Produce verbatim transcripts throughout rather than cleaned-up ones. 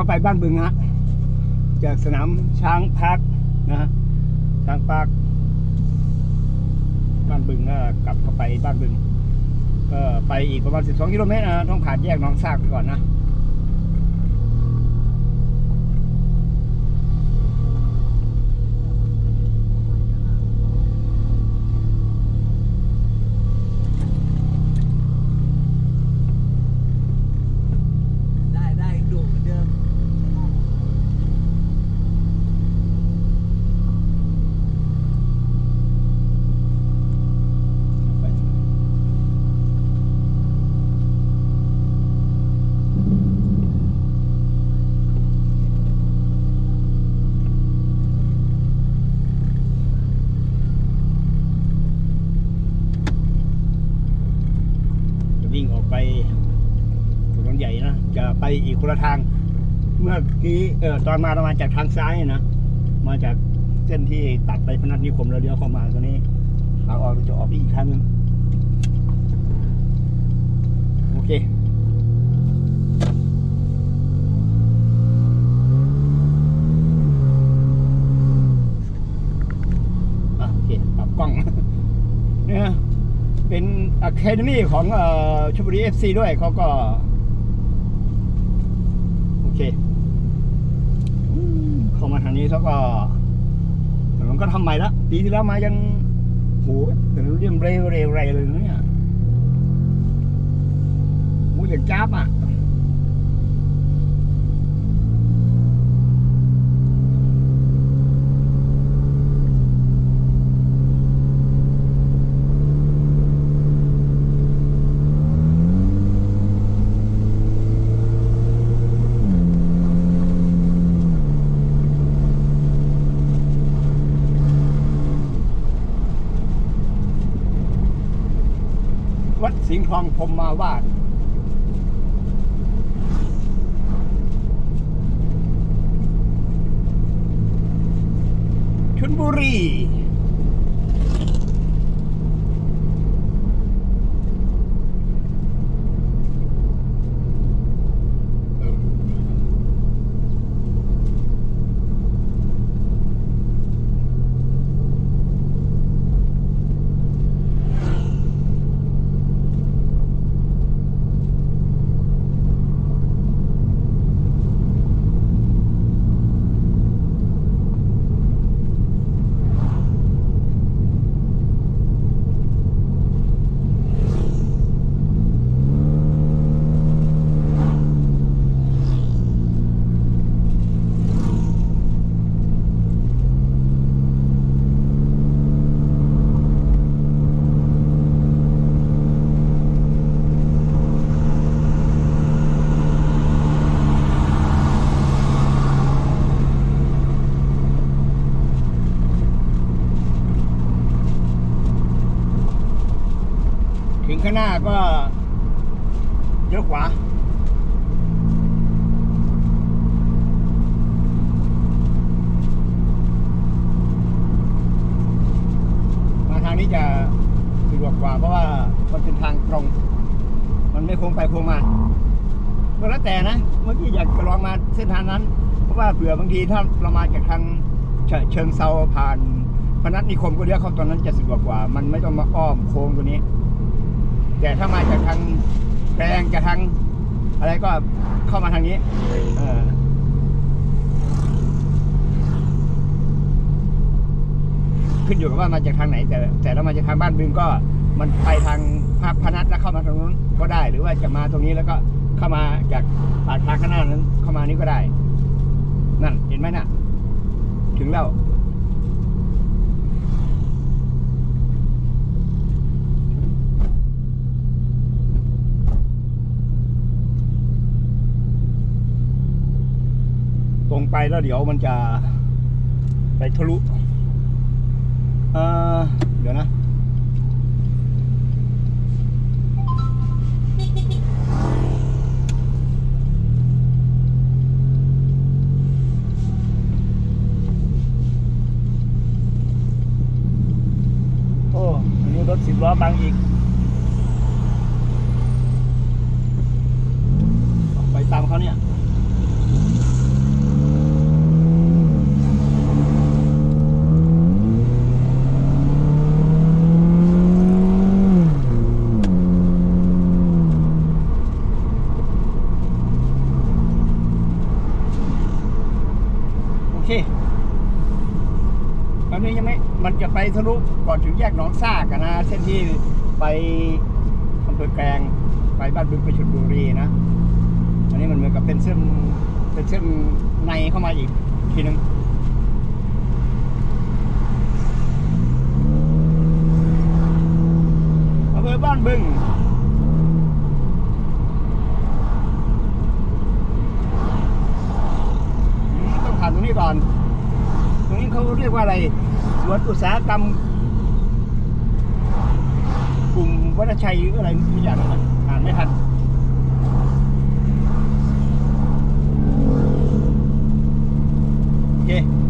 าไปบ้านบึงฮะจากสนามช้างพักนะฮะช้างพักบ้านบึงก็กลับเข้าไปบ้านบึงก็ไปอีกประมาณสิบสองกิโลเมตรนะต้องผ่านแยกหนองซากไปก่อนนะวิ่งออกไปถนนใหญ่นะจะไปอีกคนละทางเมื่อกี้เออตอนมาเรามาจากทางซ้ายนะมาจากเส้นที่ตัดไปพนัสนิคมแล้วเลี้ยวเข้ามาตัวนี้ทางออกเราจะออกไปอีกทางนึงโอเคอ่ะโอเคปรับกล้องเนี่ยเป็นอะคาเดมี่ของเอ่อชลบุรี เอฟ ซี ด้วยเขาก็โอเคเข้ามาทางนี้เขาก็ถนนก็ทำใหม่ละปีที่แล้วมายังโหถนนเรียบเร็วเร็วเลยเนี่ยโหอย่างจ้าบอ่ะวัดสิงห์ทองพรหมาวาทชลบุรีถึงข้างหน้าก็เลี้ยวขวามาทางนี้จะสะดวกกว่าเพราะว่ามันเป็นทางตรงมันไม่โค้งไปโค้งมาก็แล้วแต่นะเมื่อกี้อยากจะลองมาเส้นทางนั้นเพราะว่าเผื่อบางทีถ้าเรามาจากทางเชิงเซาผ่านพนัสนิคมก็เลี้ยวเข้าตอนนั้นจะสะดวกกว่ามันไม่ต้องมาอ้อมโค้งตัวนี้แต่ถ้ามาจากทางแกลงจากทางอะไรก็เข้ามาทางนี้เออขึ้นอยู่กับว่ามาจากทางไหนแต่แต่เรามาจากทางบ้านบึงก็มันไปทางภาคพนัสแล้วเข้ามาตรงนู้นก็ได้หรือว่าจะมาตรงนี้แล้วก็เข้ามาจากปากทางข้างหน้านั้นเข้ามานี้ก็ได้นั่นเห็นไหมน่ะถึงแล้วตรงไปแล้วเดี๋ยวมันจะไปทะลุเออเดี๋ยวนะโอ้อันนี้รถสิบล้อบังอีกไปตามเขาเนี่ยเคตอนนี้ยังไม่มันจะไปทะลุก่อนถึงแยกหนองซากกันนะเส้นที่ไปอำเภอแกลงไปบ้านบึงไปชลบุรีนะอันนี้มันเหมือนกับเป็นเส้นเป็นเส้นในเข้ามาอีกทีนึงอำเภอบ้านบึงต้องผ่านตรงนี้ก่อนตรงนี้เขาเรียกว่าอะไรสวนอุตสาหกรรมกลุ่มวัฒชัยหรืออะไรทุกอย่างนั้นอ่านไม่ทันโอเค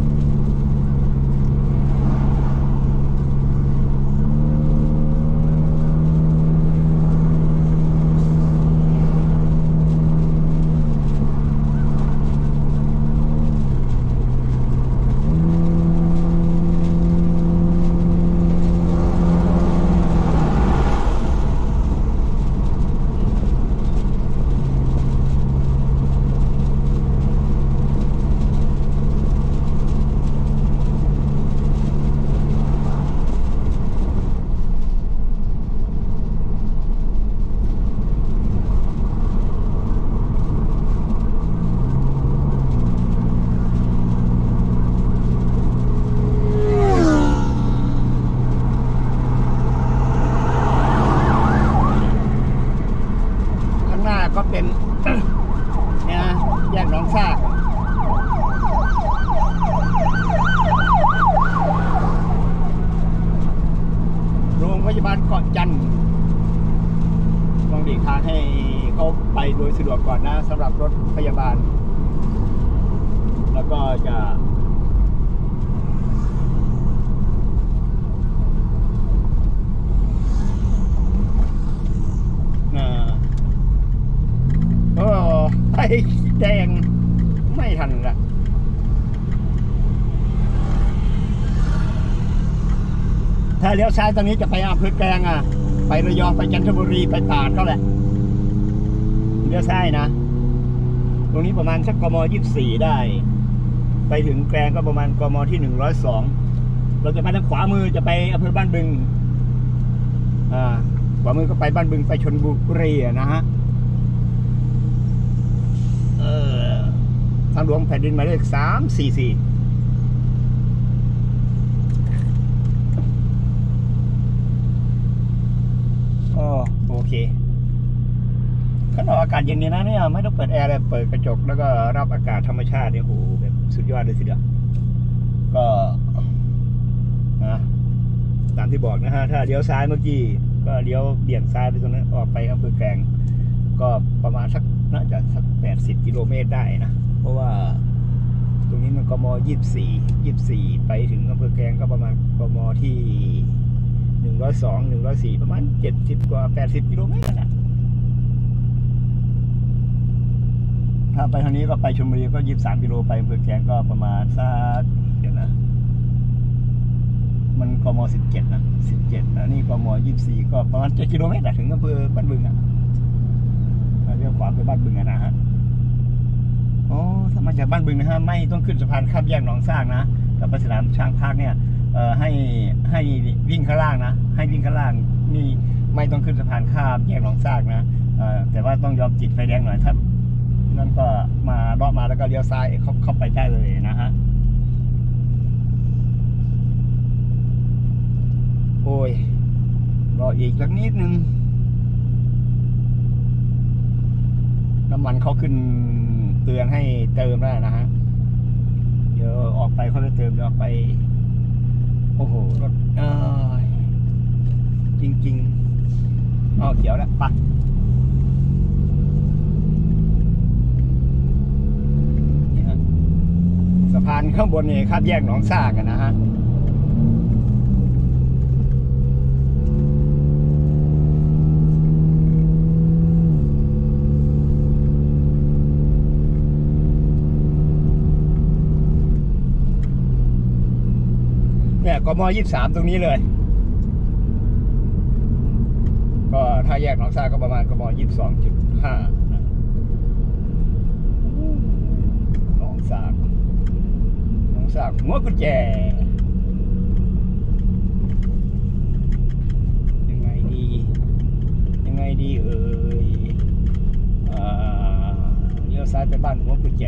ก็เป็น เนี่ยนะแยกหนองซากโรงพยาบาลเกาะจันทร์ต้องหลีกทางให้เขาไปโดยสะดวกก่อนนะสำหรับรถพยาบาลแล้วก็จะไอ้แดงไม่ทันละถ้าเลี้ยวซ้ายตอนนี้จะไปอำเภอแกลงอ่ะไประยองไปจันทบุรีไปตราดเขาแหละเลี้ยวซ้ายนะตรงนี้ประมาณสักกมยี่สิบสี่ได้ไปถึงแกลงก็ประมาณกมที่หนึ่งร้อยสองเราจะไปทางขวามือจะไปอำเภอบ้านบึงอ่าขวามือก็ไปบ้านบึงไปชลบุรีนะฮะทางหลวงแผ่นดินหมายเลขสามสี่สี่โอ้โอเคข้างนอกอากาศเย็นนี่นะเนี่ยไม่ต้องเปิดแอร์เลยเปิดกระจกแล้วก็รับอากาศธรรมชาติเนี่ยโหแบบสุดยอดเลยทีเดียวก็นะตามที่บอกนะฮะถ้าเลี้ยวซ้ายเมื่อกี้ก็เลี้ยวเบี่ยงซ้ายไปตรงนั้นออกไปอำเภอแกลงก็ประมาณสักน่าจะสักแปดสิบกิโลเมตรได้นะเพราะว่าตรงนี้มันกมยี่สิบสี่ยี่สิบสี่ไปถึงอำเภอแกลงก็ประมาณกมที่หนึ่งร้อยสองหนึ่งร้อยสี่ประมาณเจ็ดสิบกว่าแปดสิบกิโลเมตรนะถ้าไปทางนี้ก็ไปชลบุรีก็ยี่สิบสามกิโลไปอำเภอแกลงก็ประมาณสักเดี๋ยวนะมันกมสิบเจ็ดนะสิบเจ็ดนะนี่กมยี่สิบสี่ก็ประมาณเจ็ดกิโลเมตรถึงอำเภอบ้านบึงอ่ะเลี้ยวขวาไปบ้านบึงนะฮะโอ้ถ้ามาจากบ้านบึงนะฮะไม่ต้องขึ้นสะพานข้ามแยกหนองซากนะกับไปสนามช้างพาร์คเนี่ยเอ่อให้ให้วิ่งข้างล่างนะให้วิ่งข้างล่างนี่ไม่ต้องขึ้นสะพานข้ามแยกหนองซากนะเอ่อแต่ว่าต้องยอมติดไฟแดงหน่อยถ้านั่นก็มาเลาะมาแล้วก็เลี้ยวซ้ายเข้าเข้าไปได้เลยนะฮะโอ้ยรออีกสักนิดนึงน้ำมันเขาขึ้นเตือนให้เติมแล้วนะฮะเดี๋ยวออกไปเขาจะเติมเดี๋ยวออกไปโอ้โหรถเอ้ยจริงๆอ๋อเขียวแล้วปะนี่ฮะสะพานข้างบนนี่ข้ามแยกหนองซากกันนะฮะเนี่ยกมยี่สิบสามตรงนี้เลยก็ถ้าแยกหนองซากก็ประมาณกมยี่สิบสองจุดห้าหนองซากสร้างหัวกุญแจยังไงดียังไงดีเอ่ยเลี้ยวซ้ายไปบ้านหัวกุญแจ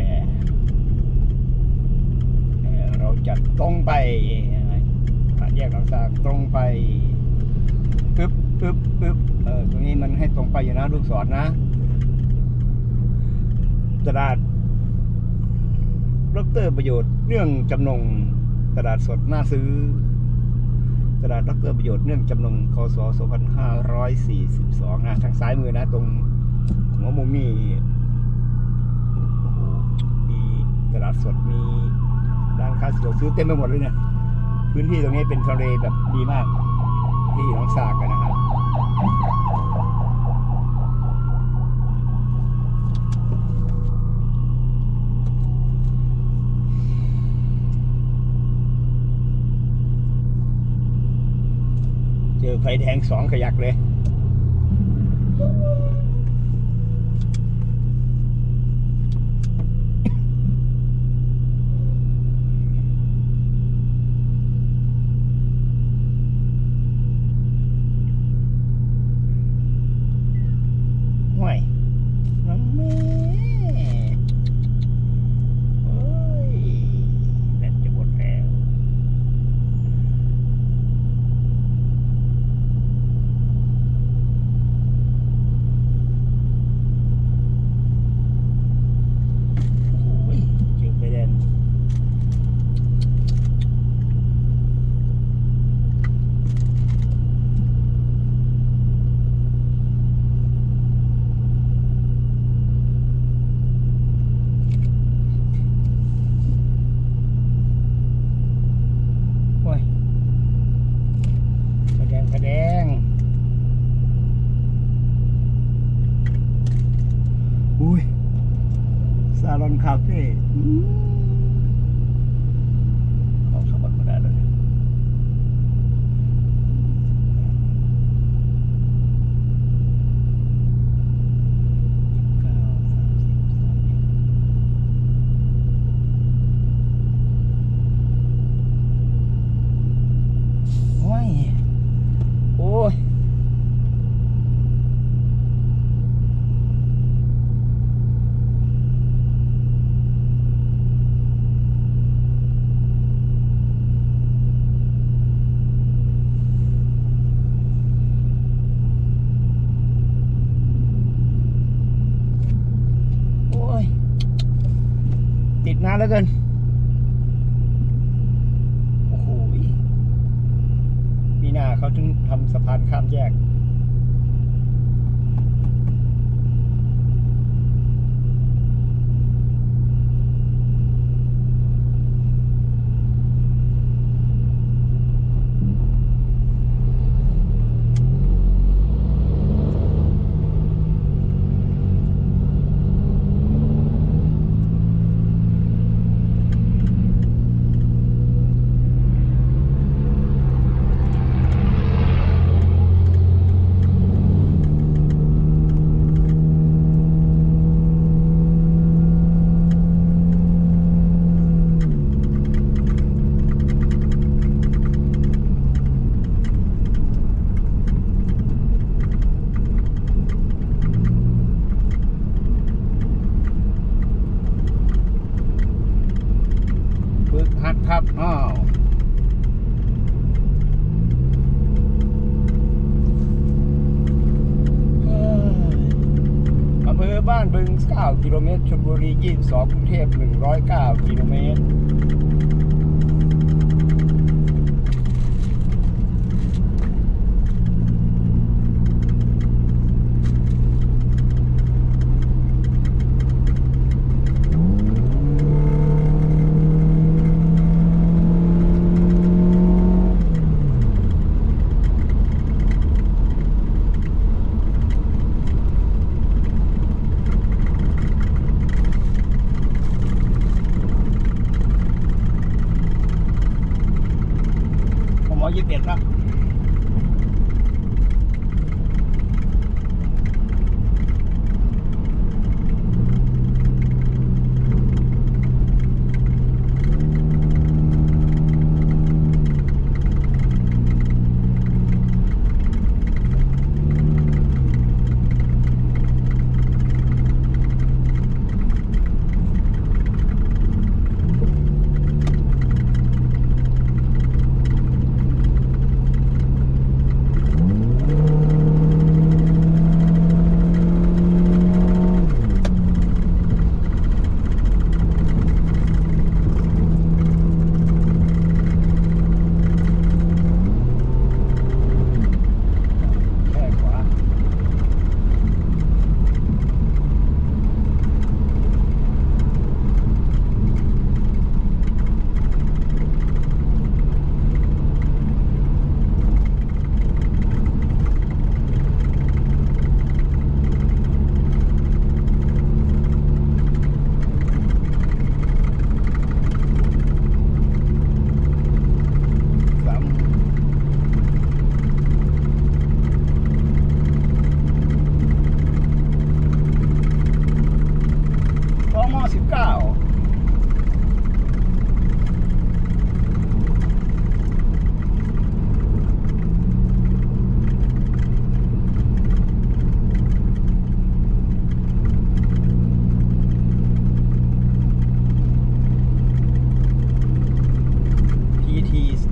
เราจะตรงไปผ่านแยกหนองสากตรงไปปึ๊บปึ๊บปึ๊บเออตรงนี้มันให้ตรงไปอยู่นะลูกศรนะตลาดดร.ประโยชน์เนื่องจำนงตลาดสดน่าซื้อตลาดดร.ประโยชน์เนื่องจำนงคศสองพันห้าร้อยสี่สิบสองนะทางซ้ายมือนะตรงหัวมุมนี่โอ้โหมีตลาดสดมีร้านค้าสะดวกซื้อเต็มไปหมดเลยเนี่ยพื้นที่ตรงนี้เป็นทะเลแบบดีมากที่หนองสากกันนะครับเจอไฟแดงสองขยักเลยห่วยน้องแม่โอ้ยแบตจะหมดแล้วซาลอนคาเฟ่ออกสมัครมาได้เลยโอ้ยโอ้ยติดนานแล้วกันโอ้โหมีหน้าเขาถึงทำสะพานข้ามแยกครับอ้าวอำเภอบ้านบึงเก้ากิโลเมตรชลบุรียี่สิบสองกรุงเทพหนึ่งร้อยเก้ากิโลเมตรยี่สิบเอ็ดละ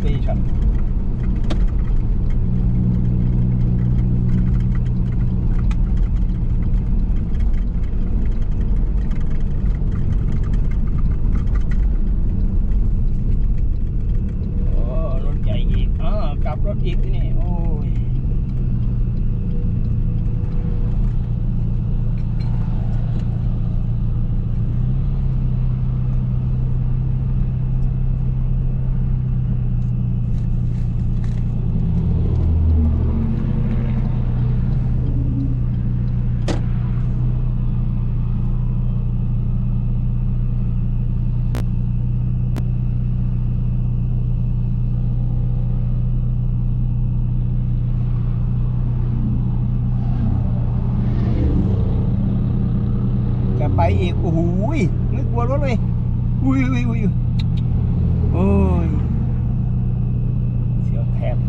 Station โอ้รถใหญ่อีกอ๋อกลับรถอีกที่นี่โอ้ยจะไปอีกโอ้โหไม่กลัวรถเลยอุ้ยอุ้ยอุ้ยโอ้ยเสียวแทบ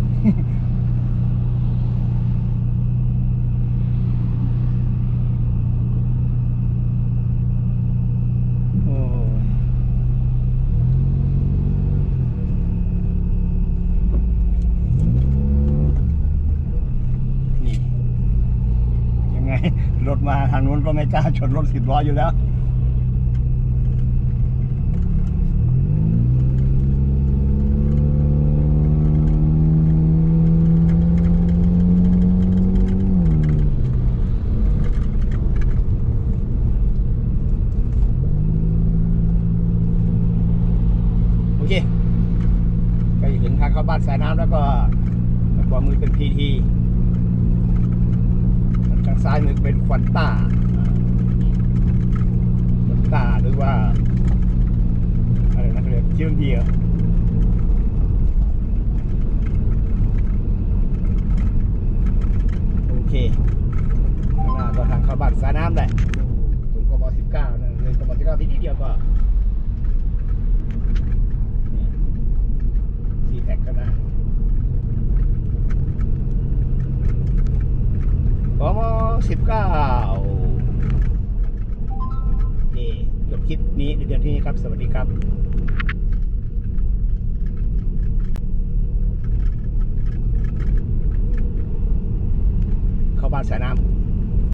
โอ้ยนี่ยังไง รถมาทางนู้นก็ไม่กล้าชนรถสิบล้ออยู่แล้ว โอเคใกล้ถึงทางเข้าบ้านสายน้ำแล้วก็ขวามือเป็นพีทีทางซ้ายมือเป็นควันต้าควันต้าหรือว่าอะไรนะเขาเรียกเจียงเดียโอเคข้างหน้าก็ทางเข้าบ้านสายน้ำแหละถึงกมสิบเก้านะเลยกมสิบเก้าที่นี่เดียวก็ซีแท็กก็ได้กมสิบเก้าโอเคจบคลิปนี้ในเดือนที่นี้ครับสวัสดีครับเข้าบ้านสายน้ำ